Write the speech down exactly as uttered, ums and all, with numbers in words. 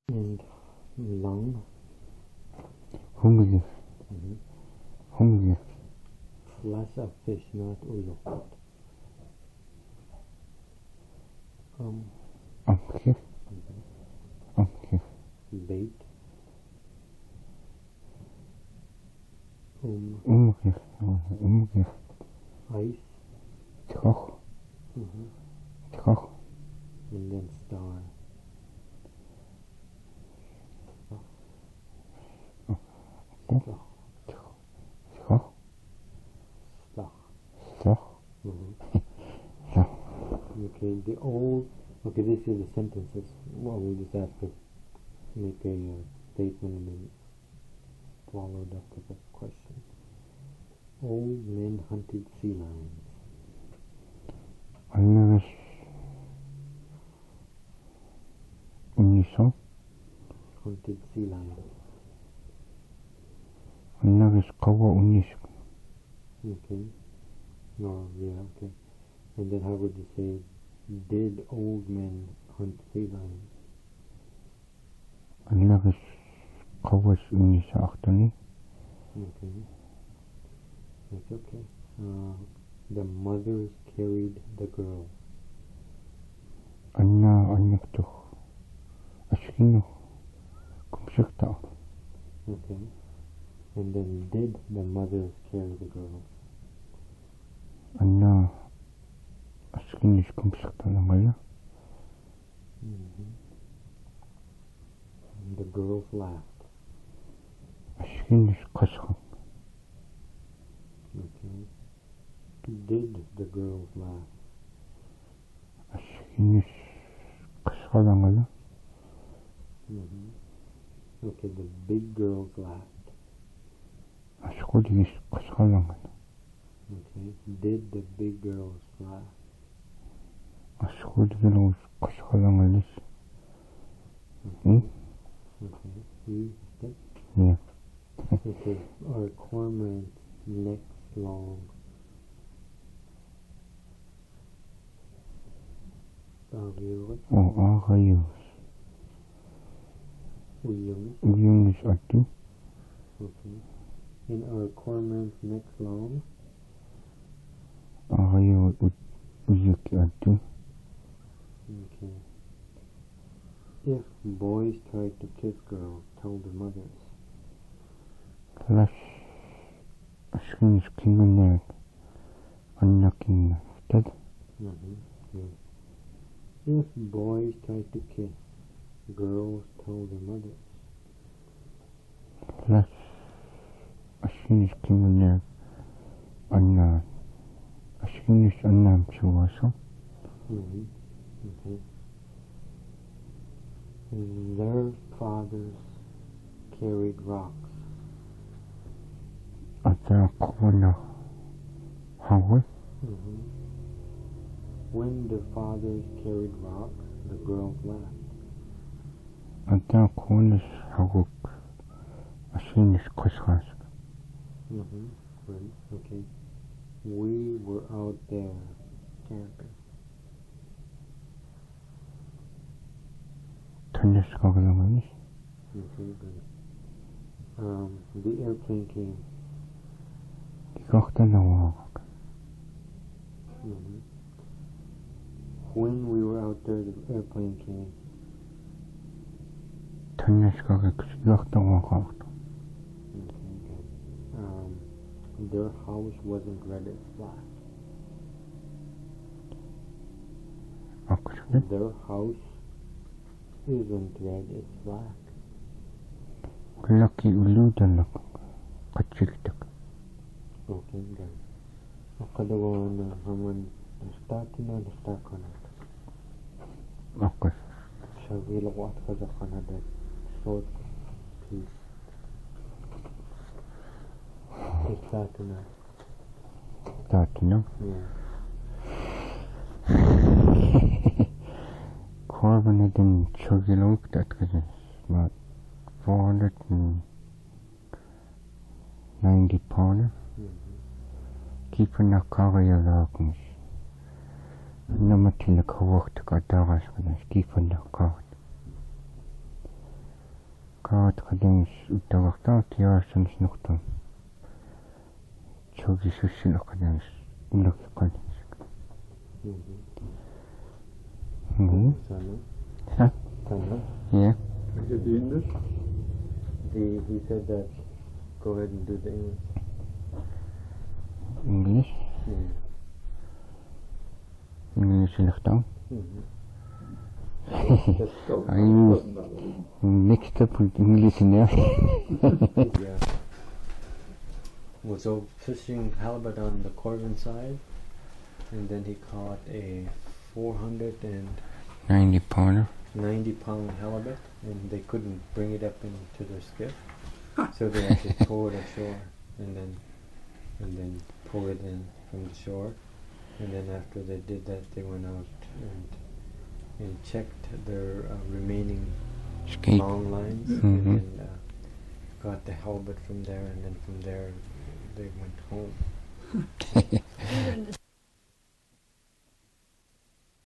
And lung. Hungrig. Mm-hmm. Hungrig. Flesh of fish, not ulokot. Um. Amkir. Mm-hmm. Amkir. Bait. Um. Umgir. Umgir. Ice. Troch. Mm-hmm. Troch. And then star. Slach. Troch. Slach. Sloch. Mm-hmm. Sloch. Okay, the old. Okay, this is the sentences. Well, we'll just have to make a uh, statement and then followed up with a question. Old men hunted sea lions. Annagas. Unison. Hunted sea lions. Annagas kawa unis. Okay. No, yeah, okay. And then how would you say, did old men hunt sea lions? Annagas kawas unis achtani. Okay. That's okay. Uh, the mothers carried the girls. Anna annaktuh. Ashkino. Kumshukta. Okay. And then did the mothers carry the girls? Anna ashkinis kumshukta langaya. Mm-hmm. And the girls laughed. Ashkinis kashkha. Okay. Did the girls laugh? Ashkinis kashkha langaya. Mm-hmm. Okay, the big girls laughed. Ashkodis kashkha langaya. Okay. Did the big girls laugh? Ashkodis kashkha langaya. Hmm? Okay. You step. Yeah. Okay. Are cormorants necks long? Avios. Oh, agayos. Uyungs. Uyunis atu. Okay. And are cormorants necks long? Agayo uyuki atu. Okay. If boys tried to kiss girls, tell their mothers. Flash. Ashkinis kingunek. Annakin. Tad. Mm-hmm. Yeah. If boys tried to kiss girls, tell their mothers. Flash. Ashkinis kingunek. Anna. Ashkinis annam chuwaso. Mm-hmm. Okay. Their fathers carried rocks. Ata kuwana. Hawe. Mm-hmm. When the fathers carried rocks, the girls laughed. Ata kuwanis haguk. Ashkinis kashkhas. Mm-hmm. Right. Okay. We were out there camping. Tanis kagalanganis. Okay, good. Um, the airplane came. Kikakta nawagak. Mm-hmm. When we were out there, the airplane came. Tanis kagak. Kikakta wagak. Okay, good. Um, their house wasn't red, it's black. Akashkit. Their house isn't red, it's black. Laki uludanak. Kachiktak. Okay, good. Akadawa na haman startina na starkana. Akas. Shavila wat kazakana that short piece. Startina. Tatina. Yeah. Korbanadin chogilok that kazas. About four hundred ninety pounder. Mm-hmm. Keeping a kagaya lagnis. Namatin the kawak to Kataras with us. Keeping the kawak. Kaat kadens utavakta tiarsan snuktan. Chogi sushin kadens unaki kadens. Mm-hmm. Hmm. Sana. Huh? Sana. Yeah. Is it English? He, he said that go ahead and do the English. English. Yeah. English lichtan. Mm-hmm. Just go. I'm mixed up with English in there. Yeah. Well, so fishing halibut on the Corvin side, and then he caught a four hundred Ninety pounder. ninety pound halibut, and they couldn't bring it up into their skiff, so they had to tow it ashore, and then and then pull it in from the shore, and then after they did that, they went out and and checked their uh, remaining Skate. long lines, Mhm. and then uh, got the halibut from there, and then from there they went home.